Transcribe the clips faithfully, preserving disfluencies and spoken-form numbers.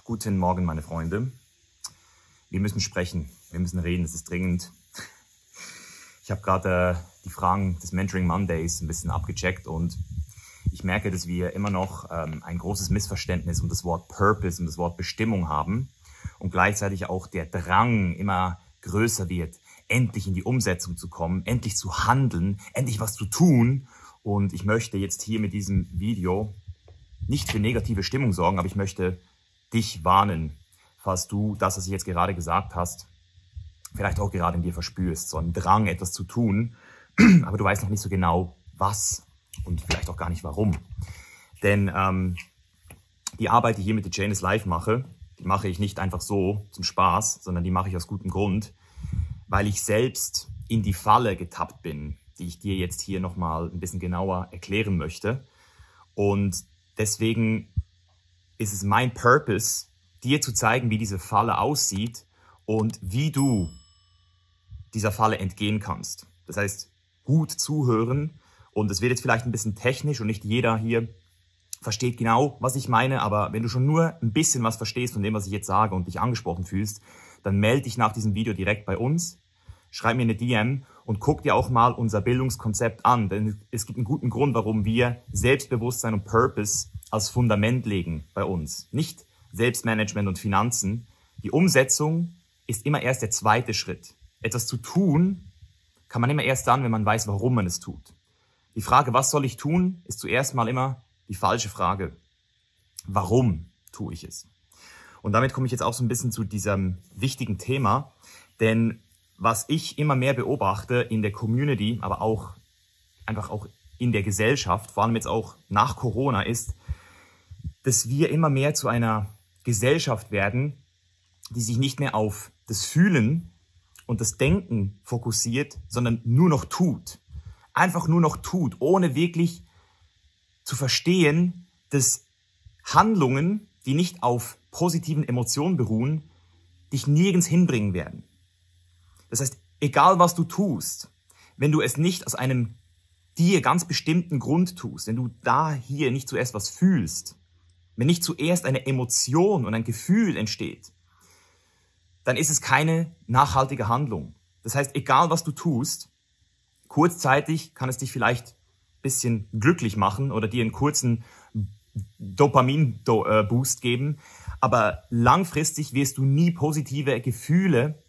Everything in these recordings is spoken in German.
Guten Morgen, meine Freunde. Wir müssen sprechen, wir müssen reden, es ist dringend. Ich habe gerade äh, die Fragen des Mentoring Mondays ein bisschen abgecheckt und ich merke, dass wir immer noch ähm, ein großes Missverständnis um das Wort Purpose, um das Wort Bestimmung haben und gleichzeitig auch der Drang immer größer wird, endlich in die Umsetzung zu kommen, endlich zu handeln, endlich was zu tun. Und ich möchte jetzt hier mit diesem Video nicht für negative Stimmung sorgen, aber ich möchte dich warnen, falls du das, was ich jetzt gerade gesagt hast, vielleicht auch gerade in dir verspürst, so einen Drang, etwas zu tun, aber du weißt noch nicht so genau, was und vielleicht auch gar nicht warum. Denn ähm, die Arbeit, die ich hier mit The Chain is Life mache, die mache ich nicht einfach so zum Spaß, sondern die mache ich aus gutem Grund, weil ich selbst in die Falle getappt bin, die ich dir jetzt hier nochmal ein bisschen genauer erklären möchte. Und deswegen ist es mein Purpose, dir zu zeigen, wie diese Falle aussieht und wie du dieser Falle entgehen kannst. Das heißt, gut zuhören, und es wird jetzt vielleicht ein bisschen technisch und nicht jeder hier versteht genau, was ich meine, aber wenn du schon nur ein bisschen was verstehst von dem, was ich jetzt sage und dich angesprochen fühlst, dann melde dich nach diesem Video direkt bei uns, schreib mir eine D M und guck dir auch mal unser Bildungskonzept an, denn es gibt einen guten Grund, warum wir Selbstbewusstsein und Purpose als Fundament legen bei uns. Nicht Selbstmanagement und Finanzen. Die Umsetzung ist immer erst der zweite Schritt. Etwas zu tun kann man immer erst dann, wenn man weiß, warum man es tut. Die Frage, was soll ich tun, ist zuerst mal immer die falsche Frage. Warum tue ich es? Und damit komme ich jetzt auch so ein bisschen zu diesem wichtigen Thema, denn was ich immer mehr beobachte in der Community, aber auch einfach auch in der Gesellschaft, vor allem jetzt auch nach Corona, ist, dass wir immer mehr zu einer Gesellschaft werden, die sich nicht mehr auf das Fühlen und das Denken fokussiert, sondern nur noch tut. Einfach nur noch tut, ohne wirklich zu verstehen, dass Handlungen, die nicht auf positiven Emotionen beruhen, dich nirgends hinbringen werden. Das heißt, egal was du tust, wenn du es nicht aus einem dir ganz bestimmten Grund tust, wenn du da hier nicht zuerst was fühlst, wenn nicht zuerst eine Emotion und ein Gefühl entsteht, dann ist es keine nachhaltige Handlung. Das heißt, egal was du tust, kurzzeitig kann es dich vielleicht ein bisschen glücklich machen oder dir einen kurzen Dopamin-Boost geben, aber langfristig wirst du nie positive Gefühle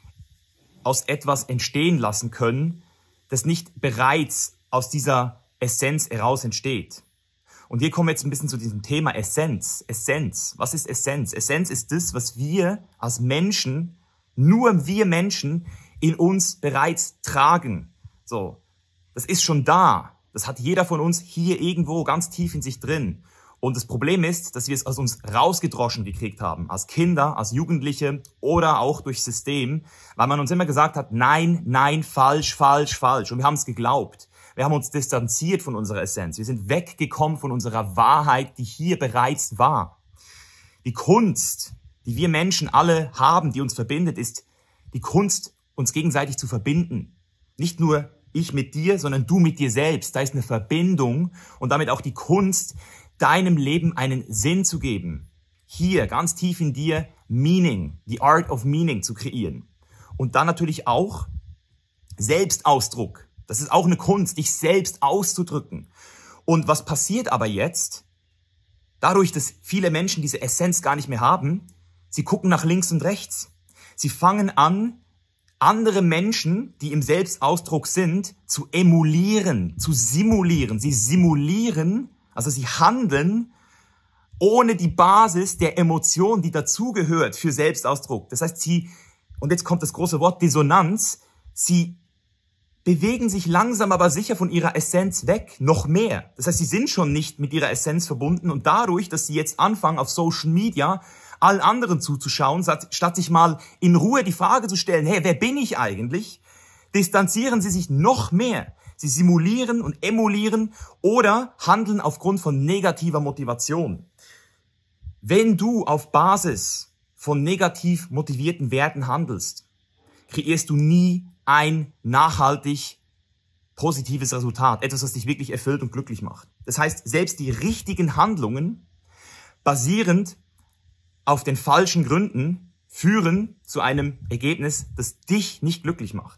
aus etwas entstehen lassen können, das nicht bereits aus dieser Essenz heraus entsteht. Und hier kommen wir jetzt ein bisschen zu diesem Thema Essenz. Essenz. Was ist Essenz? Essenz ist das, was wir als Menschen, nur wir Menschen, in uns bereits tragen. So, das ist schon da. Das hat jeder von uns hier irgendwo ganz tief in sich drin. Und das Problem ist, dass wir es aus uns rausgedroschen gekriegt haben. Als Kinder, als Jugendliche oder auch durch System. Weil man uns immer gesagt hat, nein, nein, falsch, falsch, falsch. Und wir haben es geglaubt. Wir haben uns distanziert von unserer Essenz. Wir sind weggekommen von unserer Wahrheit, die hier bereits war. Die Kunst, die wir Menschen alle haben, die uns verbindet, ist die Kunst, uns gegenseitig zu verbinden. Nicht nur ich mit dir, sondern du mit dir selbst. Da ist eine Verbindung und damit auch die Kunst, deinem Leben einen Sinn zu geben. Hier, ganz tief in dir, Meaning, the art of meaning zu kreieren. Und dann natürlich auch Selbstausdruck. Das ist auch eine Kunst, dich selbst auszudrücken. Und was passiert aber jetzt? Dadurch, dass viele Menschen diese Essenz gar nicht mehr haben, sie gucken nach links und rechts. Sie fangen an, andere Menschen, die im Selbstausdruck sind, zu emulieren, zu simulieren. Sie simulieren, also sie handeln ohne die Basis der Emotion, die dazugehört für Selbstausdruck. Das heißt, sie, und jetzt kommt das große Wort Dissonanz, sie bewegen sich langsam aber sicher von ihrer Essenz weg, noch mehr. Das heißt, sie sind schon nicht mit ihrer Essenz verbunden und dadurch, dass sie jetzt anfangen, auf Social Media allen anderen zuzuschauen, statt sich mal in Ruhe die Frage zu stellen, hey, wer bin ich eigentlich, distanzieren sie sich noch mehr. Sie simulieren und emulieren oder handeln aufgrund von negativer Motivation. Wenn du auf Basis von negativ motivierten Werten handelst, kreierst du nie ein nachhaltig positives Resultat, etwas, was dich wirklich erfüllt und glücklich macht. Das heißt, selbst die richtigen Handlungen basierend auf den falschen Gründen führen zu einem Ergebnis, das dich nicht glücklich macht.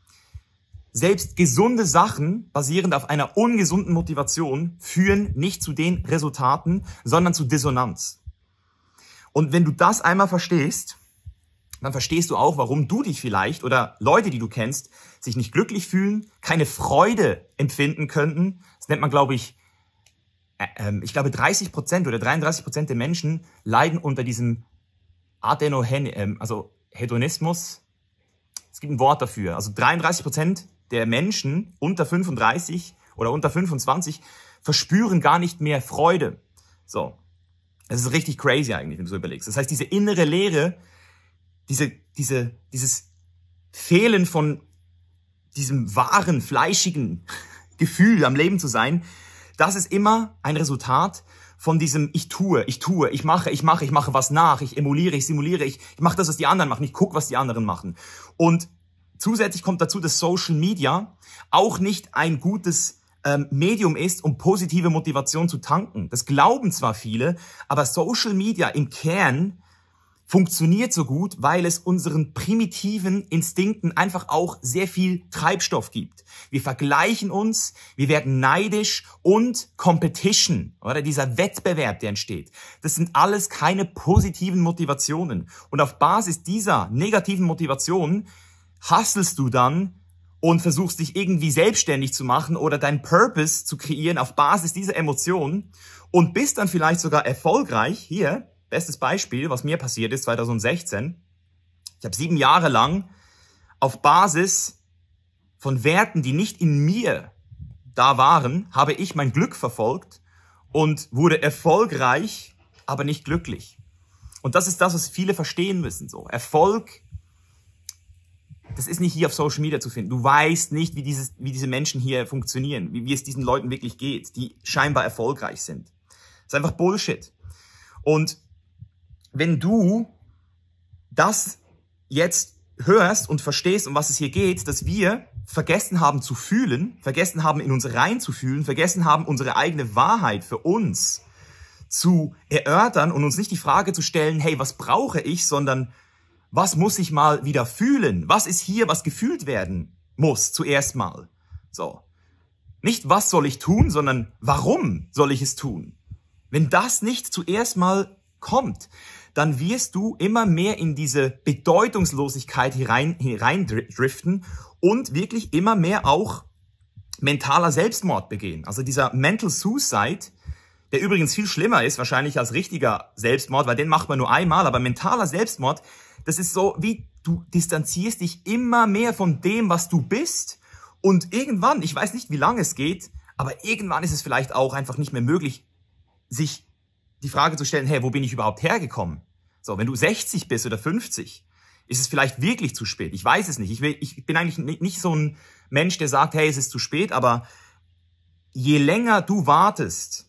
Selbst gesunde Sachen, basierend auf einer ungesunden Motivation, führen nicht zu den Resultaten, sondern zu Dissonanz. Und wenn du das einmal verstehst, dann verstehst du auch, warum du dich vielleicht oder Leute, die du kennst, sich nicht glücklich fühlen, keine Freude empfinden könnten. Das nennt man, glaube ich, äh, ich glaube dreißig Prozent oder dreiunddreißig Prozent der Menschen leiden unter diesem Adenohen, äh, also Hedonismus. Es gibt ein Wort dafür. Also dreiunddreißig Prozent der Menschen unter fünfunddreißig oder unter fünfundzwanzig verspüren gar nicht mehr Freude. So. Das ist richtig crazy eigentlich, wenn du so überlegst. Das heißt, diese innere Leere, diese, diese, dieses Fehlen von diesem wahren, fleischigen Gefühl, am Leben zu sein, das ist immer ein Resultat von diesem ich tue, ich tue, ich mache, ich mache, ich mache was nach, ich emuliere, ich simuliere, ich, ich mache das, was die anderen machen, ich gucke, was die anderen machen. Und zusätzlich kommt dazu, dass Social Media auch nicht ein gutes ähm, Medium ist, um positive Motivation zu tanken. Das glauben zwar viele, aber Social Media im Kern funktioniert so gut, weil es unseren primitiven Instinkten einfach auch sehr viel Treibstoff gibt. Wir vergleichen uns, wir werden neidisch und Competition, oder dieser Wettbewerb, der entsteht. Das sind alles keine positiven Motivationen. Und auf Basis dieser negativen Motivationen hustlest du dann und versuchst dich irgendwie selbstständig zu machen oder deinen Purpose zu kreieren auf Basis dieser Emotionen und bist dann vielleicht sogar erfolgreich. Hier, bestes Beispiel, was mir passiert ist zwanzig sechzehn. Ich habe sieben Jahre lang auf Basis von Werten, die nicht in mir da waren, habe ich mein Glück verfolgt und wurde erfolgreich, aber nicht glücklich. Und das ist das, was viele verstehen müssen. So, Erfolg, das ist nicht hier auf Social Media zu finden. Du weißt nicht, wie, dieses, wie diese Menschen hier funktionieren, wie, wie es diesen Leuten wirklich geht, die scheinbar erfolgreich sind. Das ist einfach Bullshit. Und wenn du das jetzt hörst und verstehst, um was es hier geht, dass wir vergessen haben zu fühlen, vergessen haben in uns reinzufühlen, vergessen haben unsere eigene Wahrheit für uns zu erörtern und uns nicht die Frage zu stellen, hey, was brauche ich, sondern was muss ich mal wieder fühlen? Was ist hier, was gefühlt werden muss zuerst mal? So. Nicht, was soll ich tun, sondern warum soll ich es tun? Wenn das nicht zuerst mal kommt, dann wirst du immer mehr in diese Bedeutungslosigkeit hinein, hineindriften und wirklich immer mehr auch mentaler Selbstmord begehen. Also dieser Mental Suicide, der übrigens viel schlimmer ist wahrscheinlich als richtiger Selbstmord, weil den macht man nur einmal, aber mentaler Selbstmord, das ist so, wie du distanzierst dich immer mehr von dem, was du bist und irgendwann, ich weiß nicht, wie lange es geht, aber irgendwann ist es vielleicht auch einfach nicht mehr möglich, sich die Frage zu stellen, hey, wo bin ich überhaupt hergekommen? So, wenn du sechzig bist oder fünfzig, ist es vielleicht wirklich zu spät. Ich weiß es nicht. Ich, will, ich bin eigentlich nicht so ein Mensch, der sagt, hey, es ist zu spät, aber je länger du wartest,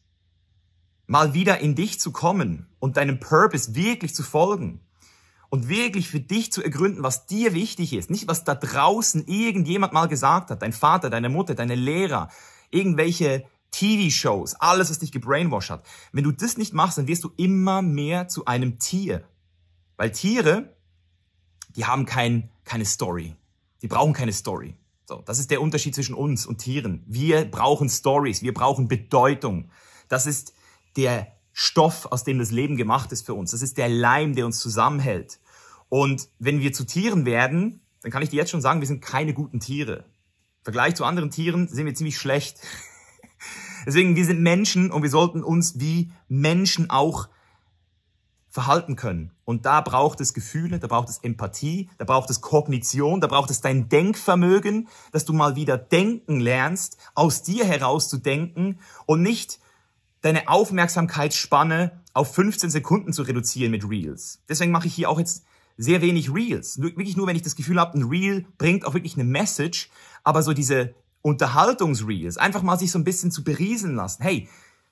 mal wieder in dich zu kommen und deinem Purpose wirklich zu folgen und wirklich für dich zu ergründen, was dir wichtig ist, nicht was da draußen irgendjemand mal gesagt hat, dein Vater, deine Mutter, deine Lehrer, irgendwelche T V-Shows, alles, was dich gebrainwashed hat. Wenn du das nicht machst, dann wirst du immer mehr zu einem Tier. Weil Tiere, die haben kein, keine Story. Die brauchen keine Story. So, das ist der Unterschied zwischen uns und Tieren. Wir brauchen Stories, wir brauchen Bedeutung. Das ist der Stoff, aus dem das Leben gemacht ist für uns. Das ist der Leim, der uns zusammenhält. Und wenn wir zu Tieren werden, dann kann ich dir jetzt schon sagen, wir sind keine guten Tiere. Im Vergleich zu anderen Tieren sind wir ziemlich schlecht. Deswegen, wir sind Menschen und wir sollten uns wie Menschen auch verhalten können. Und da braucht es Gefühle, da braucht es Empathie, da braucht es Kognition, da braucht es dein Denkvermögen, dass du mal wieder denken lernst, aus dir heraus zu denken und nicht deine Aufmerksamkeitsspanne auf fünfzehn Sekunden zu reduzieren mit Reels. Deswegen mache ich hier auch jetzt sehr wenig Reels. Wirklich nur, wenn ich das Gefühl habe, ein Reel bringt auch wirklich eine Message, aber so diese Unterhaltungsreels, einfach mal sich so ein bisschen zu berieseln lassen. Hey,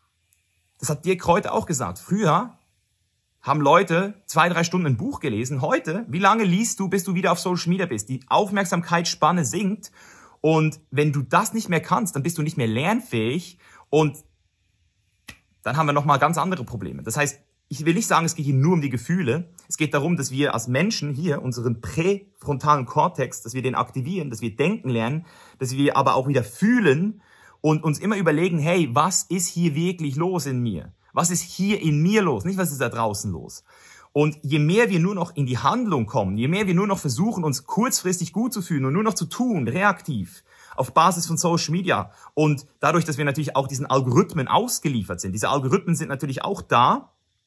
das hat Dirk Kräuter auch gesagt. Früher haben Leute zwei, drei Stunden ein Buch gelesen. Heute, wie lange liest du, bis du wieder auf Social Media bist? Die Aufmerksamkeitsspanne sinkt. Und wenn du das nicht mehr kannst, dann bist du nicht mehr lernfähig. Und dann haben wir nochmal ganz andere Probleme. Das heißt, ich will nicht sagen, es geht hier nur um die Gefühle. Es geht darum, dass wir als Menschen hier unseren präfrontalen Kortex, dass wir den aktivieren, dass wir denken lernen, dass wir aber auch wieder fühlen und uns immer überlegen, hey, was ist hier wirklich los in mir? Was ist hier in mir los? Nicht, was ist da draußen los? Und je mehr wir nur noch in die Handlung kommen, je mehr wir nur noch versuchen, uns kurzfristig gut zu fühlen und nur noch zu tun, reaktiv, auf Basis von Social Media und dadurch, dass wir natürlich auch diesen Algorithmen ausgeliefert sind. Diese Algorithmen sind natürlich auch da,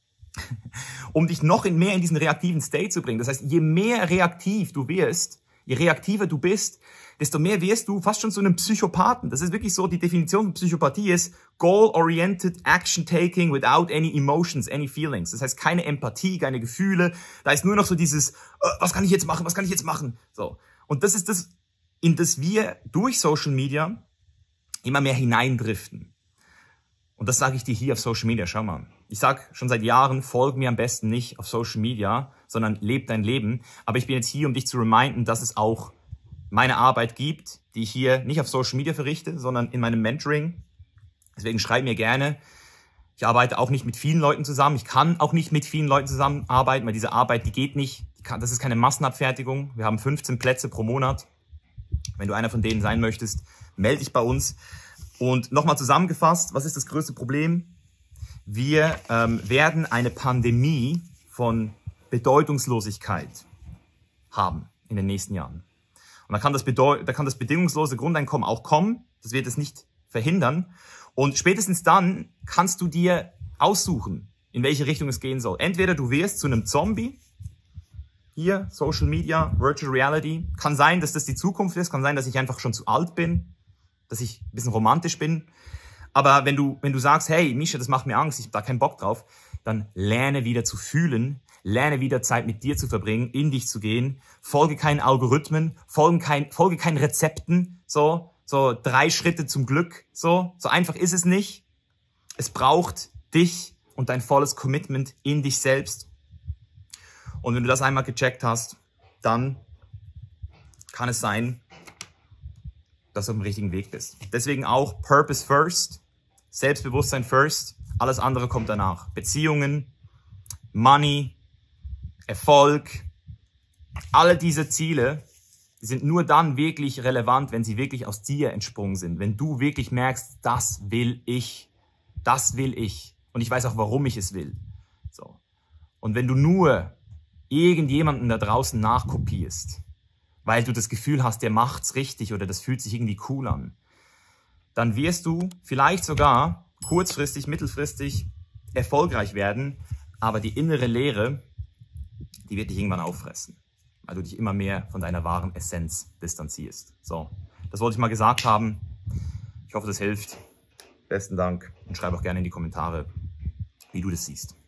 um dich noch mehr in diesen reaktiven State zu bringen. Das heißt, je mehr reaktiv du wirst, je reaktiver du bist, desto mehr wirst du fast schon zu einem Psychopathen. Das ist wirklich so, die Definition von Psychopathie ist goal-oriented action-taking without any emotions, any feelings. Das heißt, keine Empathie, keine Gefühle. Da ist nur noch so dieses, äh, was kann ich jetzt machen, was kann ich jetzt machen? So. Und das ist das, in das wir durch Social Media immer mehr hineindriften. Und das sage ich dir hier auf Social Media. Schau mal. Ich sag schon seit Jahren, folg mir am besten nicht auf Social Media, sondern leb dein Leben. Aber ich bin jetzt hier, um dich zu reminden, dass es auch meine Arbeit gibt, die ich hier nicht auf Social Media verrichte, sondern in meinem Mentoring. Deswegen schreib mir gerne. Ich arbeite auch nicht mit vielen Leuten zusammen. Ich kann auch nicht mit vielen Leuten zusammenarbeiten, weil diese Arbeit, die geht nicht. Die kann, das ist keine Massenabfertigung. Wir haben fünfzehn Plätze pro Monat. Wenn du einer von denen sein möchtest, melde dich bei uns. Und nochmal zusammengefasst, was ist das größte Problem? Wir ähm, werden eine Pandemie von Bedeutungslosigkeit haben in den nächsten Jahren. Und da kann das, da kann das bedingungslose Grundeinkommen auch kommen. Das wird es nicht verhindern. Und spätestens dann kannst du dir aussuchen, in welche Richtung es gehen soll. Entweder du wirst zu einem Zombie. Hier, Social Media, Virtual Reality. Kann sein, dass das die Zukunft ist. Kann sein, dass ich einfach schon zu alt bin. Dass ich ein bisschen romantisch bin. Aber wenn du, wenn du sagst, hey, Mischa, das macht mir Angst, ich habe da keinen Bock drauf, dann lerne wieder zu fühlen, lerne wieder Zeit mit dir zu verbringen, in dich zu gehen, folge keinen Algorithmen, folge, kein, folge keinen Rezepten, so, so drei Schritte zum Glück, so, so einfach ist es nicht. Es braucht dich und dein volles Commitment in dich selbst. Und wenn du das einmal gecheckt hast, dann kann es sein, dass du auf dem richtigen Weg bist. Deswegen auch Purpose first, Selbstbewusstsein first, alles andere kommt danach. Beziehungen, Money, Erfolg, alle diese Ziele, die sind nur dann wirklich relevant, wenn sie wirklich aus dir entsprungen sind. Wenn du wirklich merkst, das will ich, das will ich. Und ich weiß auch, warum ich es will. So. Und wenn du nur irgendjemanden da draußen nachkopierst, weil du das Gefühl hast, der macht's richtig oder das fühlt sich irgendwie cool an, dann wirst du vielleicht sogar kurzfristig, mittelfristig erfolgreich werden, aber die innere Leere, die wird dich irgendwann auffressen, weil du dich immer mehr von deiner wahren Essenz distanzierst. So, das wollte ich mal gesagt haben. Ich hoffe, das hilft. Besten Dank und schreib auch gerne in die Kommentare, wie du das siehst.